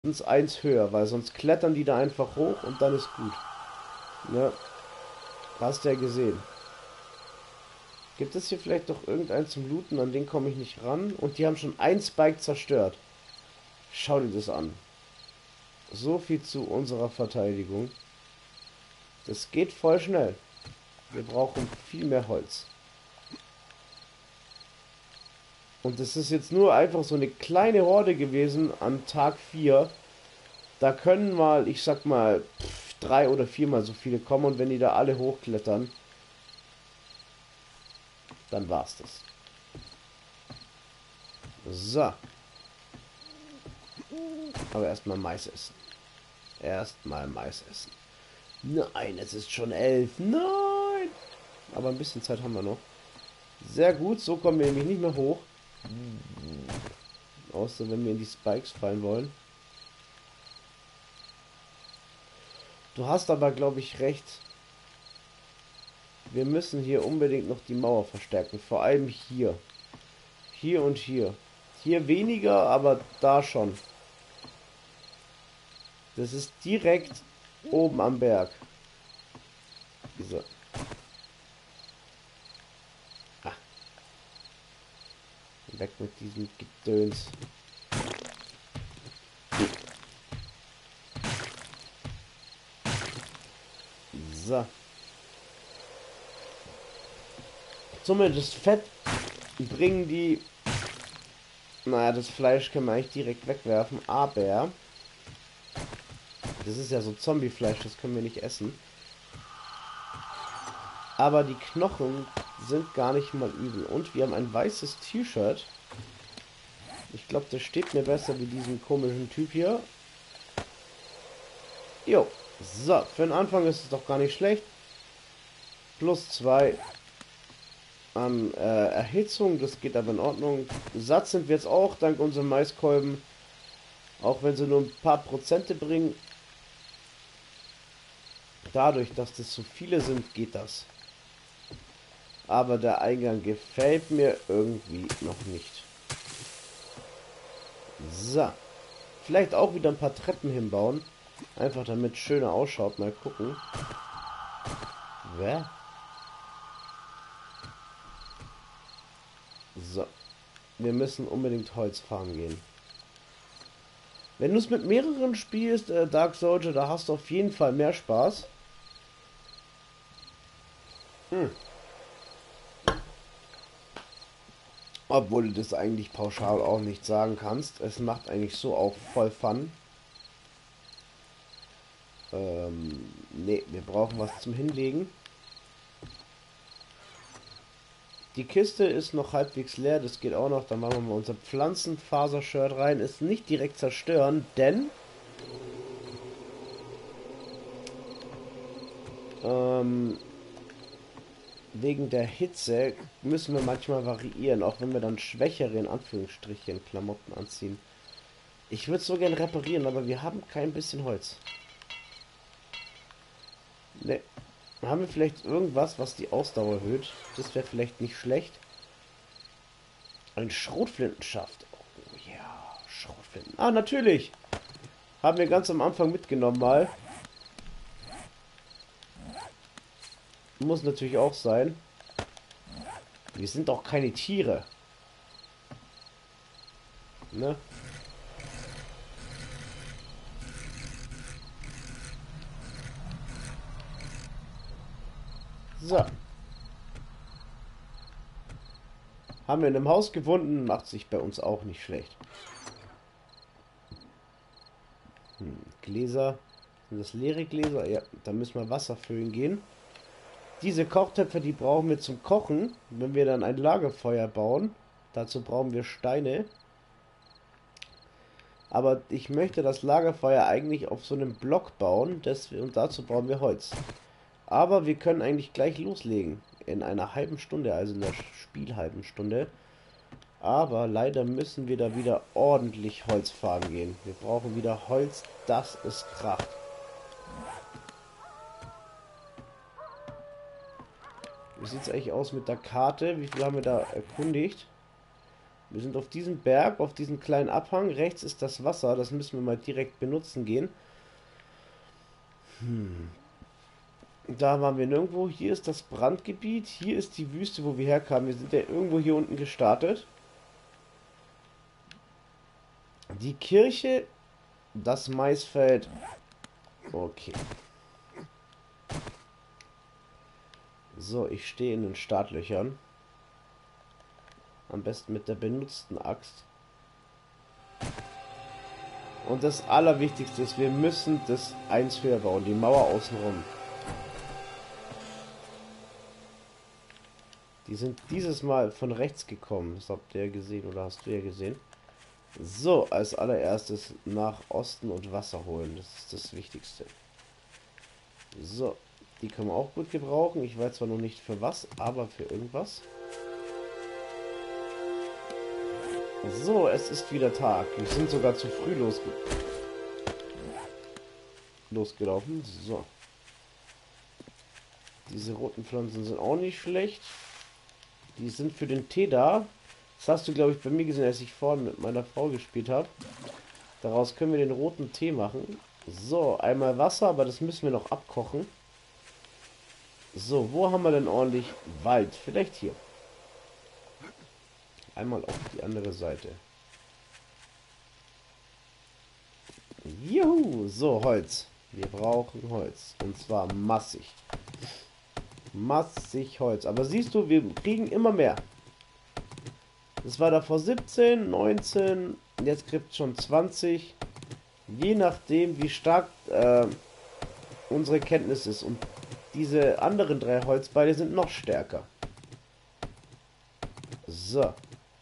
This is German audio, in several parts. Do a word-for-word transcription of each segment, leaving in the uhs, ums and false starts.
eins höher, weil sonst klettern die da einfach hoch und dann ist gut. Ne? Hast ja gesehen. Gibt es hier vielleicht doch irgendeinen zum Looten, an den komme ich nicht ran? Und die haben schon ein Spike zerstört. Schau dir das an. So viel zu unserer Verteidigung. Das geht voll schnell. Wir brauchen viel mehr Holz. Und das ist jetzt nur einfach so eine kleine Horde gewesen an Tag vier. Da können mal, ich sag mal, pff, drei oder viermal so viele kommen. Und wenn die da alle hochklettern, dann war's das. So. Aber erstmal Mais essen. Erstmal Mais essen. Nein, es ist schon elf. Nein! Aber ein bisschen Zeit haben wir noch. Sehr gut, so kommen wir nämlich nicht mehr hoch. Außer wenn wir in die Spikes fallen wollen. Du hast aber, glaube ich, recht. Wir müssen hier unbedingt noch die Mauer verstärken. Vor allem hier. Hier und hier. Hier weniger, aber da schon. Das ist direkt oben am Berg. Diese. Ah. Weg mit diesem Gedöns. So. Zumindest Fett bringen die. Naja, das Fleisch können wir eigentlich direkt wegwerfen, aber das ist ja so Zombie-Fleisch, das können wir nicht essen. Aber die Knochen sind gar nicht mal übel. Und wir haben ein weißes T-Shirt. Ich glaube, das steht mir besser wie diesen komischen Typ hier. Jo. So, für den Anfang ist es doch gar nicht schlecht. Plus zwei an äh, Erhitzung, das geht aber in Ordnung. Satt sind wir jetzt auch, dank unserem Maiskolben. Auch wenn sie nur ein paar Prozente bringen. Dadurch, dass das so viele sind, geht das. Aber der Eingang gefällt mir irgendwie noch nicht. So. Vielleicht auch wieder ein paar Treppen hinbauen. Einfach damit es schöner ausschaut. Mal gucken. Wer? So. Wir müssen unbedingt Holz farmen gehen. Wenn du es mit mehreren spielst, äh, Dark Soldier, da hast du auf jeden Fall mehr Spaß. Hm. Obwohl du das eigentlich pauschal auch nicht sagen kannst. Es macht eigentlich so auch voll Fun. Ähm, ne, wir brauchen was zum Hinlegen. Die Kiste ist noch halbwegs leer, das geht auch noch. Dann machen wir mal unser Pflanzenfaser-Shirt rein. Ist nicht direkt zerstören, denn ähm, wegen der Hitze müssen wir manchmal variieren, auch wenn wir dann schwächere, in Anführungsstrichen, Klamotten anziehen. Ich würde es so gern reparieren, aber wir haben kein bisschen Holz. Ne. Haben wir vielleicht irgendwas, was die Ausdauer erhöht? Das wäre vielleicht nicht schlecht. Ein Schrotflintenschaft. Oh ja, Schrotflinten. Ah, natürlich. Haben wir ganz am Anfang mitgenommen mal. Muss natürlich auch sein. Wir sind doch keine Tiere. Ne? So. Haben wir in einem Haus gefunden, macht sich bei uns auch nicht schlecht. Hm, Gläser. Sind das leere Gläser? Ja, da müssen wir Wasser füllen gehen. Diese Kochtöpfe, die brauchen wir zum Kochen, wenn wir dann ein Lagerfeuer bauen. Dazu brauchen wir Steine. Aber ich möchte das Lagerfeuer eigentlich auf so einem Block bauen, das, und dazu brauchen wir Holz. Aber wir können eigentlich gleich loslegen. In einer halben Stunde, also in der Spielhalben Stunde. Aber leider müssen wir da wieder ordentlich Holz fahren gehen. Wir brauchen wieder Holz, dass es kracht. Wie sieht es eigentlich aus mit der Karte? Wie viel haben wir da erkundigt? Wir sind auf diesem Berg, auf diesem kleinen Abhang. Rechts ist das Wasser. Das müssen wir mal direkt benutzen gehen. Hm. Da waren wir nirgendwo. Hier ist das Brandgebiet. Hier ist die Wüste, wo wir herkamen. Wir sind ja irgendwo hier unten gestartet. Die Kirche, das Maisfeld. Okay. So, ich stehe in den Startlöchern. Am besten mit der benutzten Axt. Und das Allerwichtigste ist, wir müssen das eins höher bauen, die Mauer außenrum. Die sind dieses Mal von rechts gekommen. Das habt ihr ja gesehen oder hast du ja gesehen. So, als allererstes nach Osten und Wasser holen. Das ist das Wichtigste. So, die können wir auch gut gebrauchen. Ich weiß zwar noch nicht für was, aber für irgendwas. So, es ist wieder Tag. Wir sind sogar zu früh losge losgelaufen. So. Diese roten Pflanzen sind auch nicht schlecht. Die sind für den Tee da. Das hast du, glaube ich, bei mir gesehen, als ich vorhin mit meiner Frau gespielt habe. Daraus können wir den roten Tee machen. So, einmal Wasser, aber das müssen wir noch abkochen. So, wo haben wir denn ordentlich Wald? Vielleicht hier. Einmal auf die andere Seite. Juhu, so Holz. Wir brauchen Holz. Und zwar massig. Massig Holz. Aber siehst du, wir kriegen immer mehr. Das war davor siebzehn, neunzehn, jetzt kriegt es schon zwanzig. Je nachdem, wie stark äh, unsere Kenntnis ist. Und diese anderen drei Holzbeile sind noch stärker. So.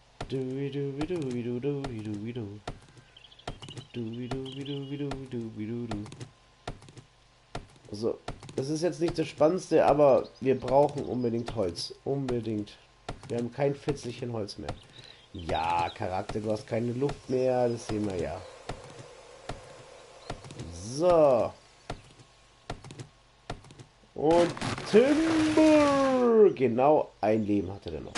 So. Das ist jetzt nicht das Spannendste, aber wir brauchen unbedingt Holz. Unbedingt. Wir haben kein Fitzelchen Holz mehr. Ja, Charakter, du hast keine Luft mehr. Das sehen wir ja. So. Und Timber. Genau, ein Leben hatte der noch.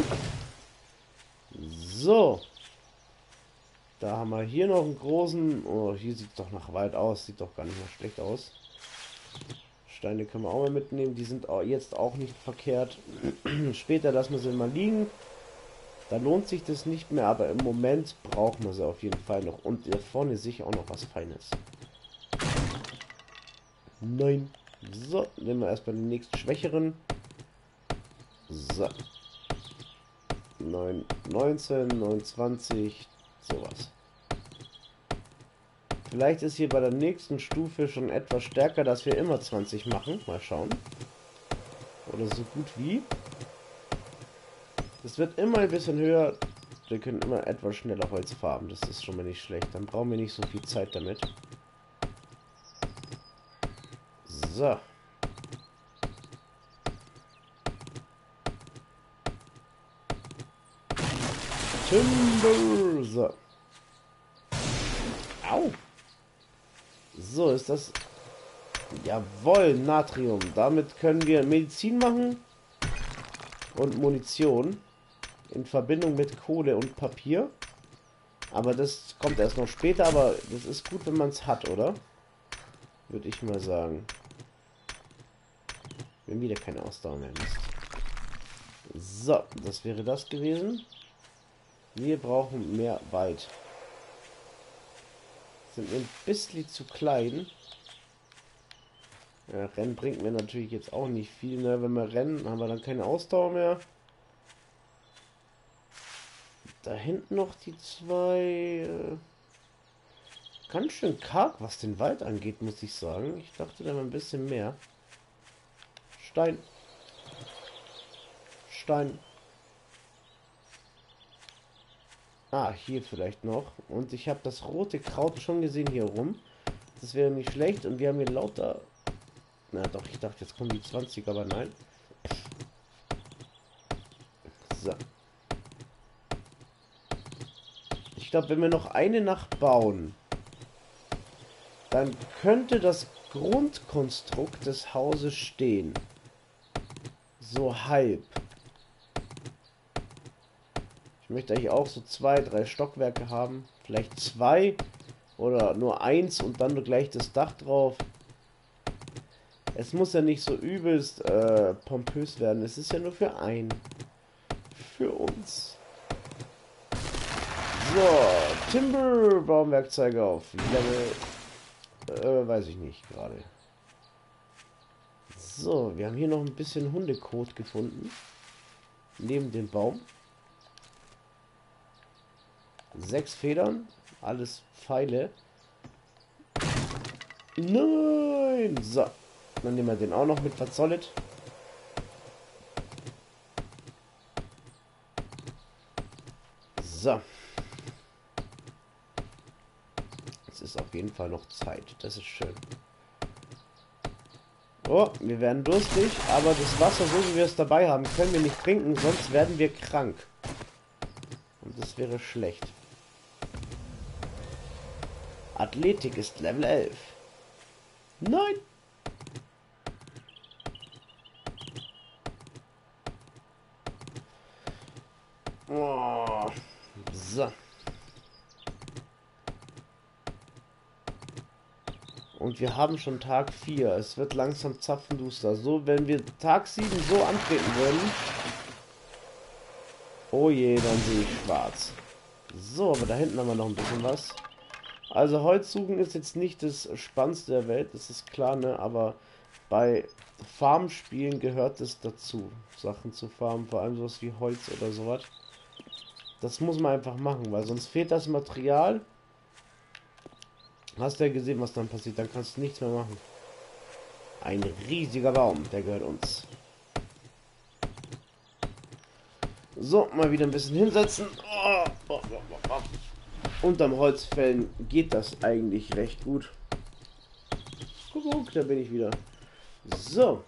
So. Da haben wir hier noch einen großen... Oh, hier sieht es doch nach Wald aus. Sieht doch gar nicht mal schlecht aus. Steine können wir auch mal mitnehmen. Die sind jetzt auch nicht verkehrt. Später lassen wir sie mal liegen. Da lohnt sich das nicht mehr. Aber im Moment brauchen wir sie auf jeden Fall noch. Und da vorne sehe ich auch noch was Feines. Nein. So, nehmen wir erstmal den nächsten schwächeren. So. neun, neunzehn, neunundzwanzig, sowas. Vielleicht ist hier bei der nächsten Stufe schon etwas stärker, dass wir immer zwanzig machen. Mal schauen. Oder so gut wie. Es wird immer ein bisschen höher. Wir können immer etwas schneller Holz farben. Das ist schon mal nicht schlecht. Dann brauchen wir nicht so viel Zeit damit. So. Timber. So. Au. So, ist das... Jawohl, Natrium. Damit können wir Medizin machen. Und Munition. In Verbindung mit Kohle und Papier. Aber das kommt erst noch später. Aber das ist gut, wenn man es hat, oder? Würde ich mal sagen. Wir haben wieder keine Ausdauer mehr. Mist. So, das wäre das gewesen. Wir brauchen mehr Wald. Sind wir ein bisschen zu klein. Ja, Rennen bringt mir natürlich jetzt auch nicht viel. Ne? Wenn wir rennen, haben wir dann keine Ausdauer mehr. Da hinten noch die zwei. Äh, ganz schön karg, was den Wald angeht, muss ich sagen. Ich dachte, da wäre ein bisschen mehr. Stein. Stein. Ah, hier vielleicht noch. Und ich habe das rote Kraut schon gesehen hier rum. Das wäre nicht schlecht. Und wir haben hier lauter... Na doch, ich dachte, jetzt kommen die zwanzig, aber nein. So. Ich glaube, wenn wir noch eine Nacht bauen, dann könnte das Grundkonstrukt des Hauses stehen. So halb. Ich möchte eigentlich auch so zwei, drei Stockwerke haben. Vielleicht zwei oder nur eins und dann gleich das Dach drauf. Es muss ja nicht so übelst äh, pompös werden. Es ist ja nur für einen. Für uns. So, Timber, Baumwerkzeuge auf Level, äh, weiß ich nicht gerade. So, wir haben hier noch ein bisschen Hundekot gefunden. Neben dem Baum. Sechs Federn, alles Pfeile. Nein! So, dann nehmen wir den auch noch mit verzollet. So. Es ist auf jeden Fall noch Zeit. Das ist schön. Oh, wir werden durstig, aber das Wasser, so wie wir es dabei haben, können wir nicht trinken, sonst werden wir krank. Und das wäre schlecht. Athletik ist Level elf. Nein! Oh, so. Und wir haben schon Tag vier. Es wird langsam zapfenduster. So, wenn wir Tag sieben so antreten würden. Oh je, dann sehe ich schwarz. So, aber da hinten haben wir noch ein bisschen was. Also Holz suchen ist jetzt nicht das Spannendste der Welt, das ist klar, ne? Aber bei Farmspielen gehört es dazu, Sachen zu farmen, vor allem sowas wie Holz oder sowas. Das muss man einfach machen, weil sonst fehlt das Material. Hast du ja gesehen, was dann passiert, dann kannst du nichts mehr machen. Ein riesiger Baum, der gehört uns. So, mal wieder ein bisschen hinsetzen. Oh, oh, oh, oh. Unterm Holzfällen geht das eigentlich recht gut. Guck, da bin ich wieder. So.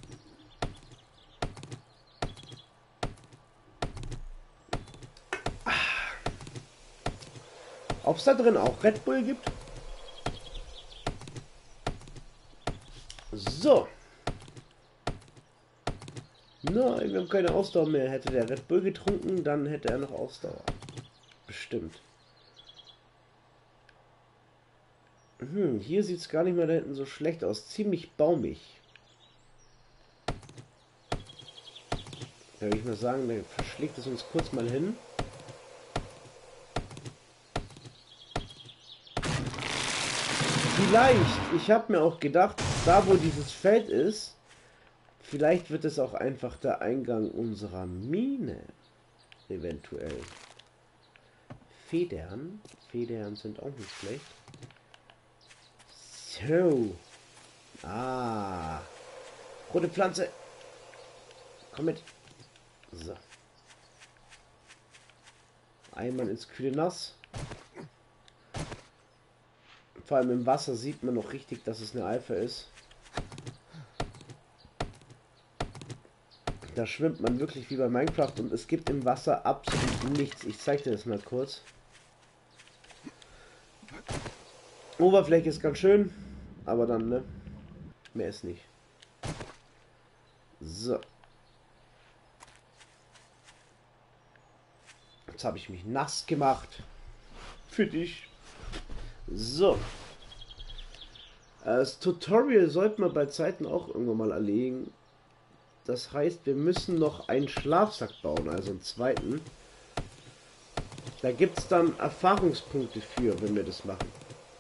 Ob es da drin auch Red Bull gibt? So. Nein, wir haben keine Ausdauer mehr. Hätte der Red Bull getrunken, dann hätte er noch Ausdauer. Bestimmt. Hm, hier sieht es gar nicht mehr da hinten so schlecht aus. Ziemlich baumig. Da würde ich mal sagen, dann verschlägt es uns kurz mal hin. Vielleicht, ich habe mir auch gedacht, da wo dieses Feld ist, vielleicht wird es auch einfach der Eingang unserer Mine. Eventuell. Federn. Federn sind auch nicht schlecht. So. Ah. Rote Pflanze. Komm mit. So. Einmal ins kühle Nass. Vor allem im Wasser sieht man noch richtig, dass es eine Alpha ist. Da schwimmt man wirklich wie bei Minecraft und es gibt im Wasser absolut nichts. Ich zeige dir das mal kurz. Oberfläche ist ganz schön, aber dann, ne? Mehr ist nicht. So. Jetzt habe ich mich nass gemacht. Für dich. So. Das Tutorial sollten wir bei Zeiten auch irgendwann mal erlegen. Das heißt, wir müssen noch einen Schlafsack bauen, also einen zweiten. Da gibt es dann Erfahrungspunkte für, wenn wir das machen.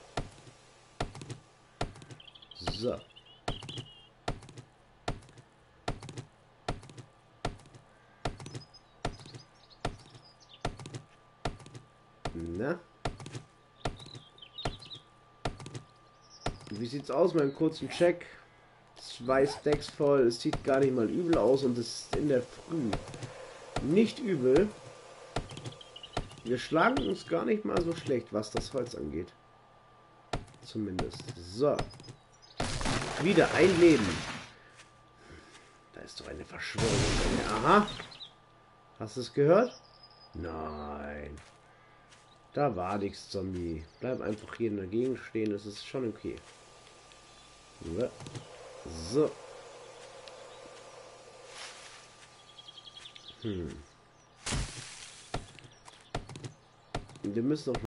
So. Na? Wie sieht's aus mit einem kurzen Check? Zwei Stacks voll, es sieht gar nicht mal übel aus und es ist in der Früh. Nicht übel. Wir schlagen uns gar nicht mal so schlecht, was das Holz angeht. Zumindest. So. Wieder ein Leben. Da ist doch eine Verschwörung. Aha. Hast du es gehört? Nein. Da war nichts, Zombie. Bleib einfach hier dagegen stehen, das ist schon okay. So. Hm. Und wir müssen auch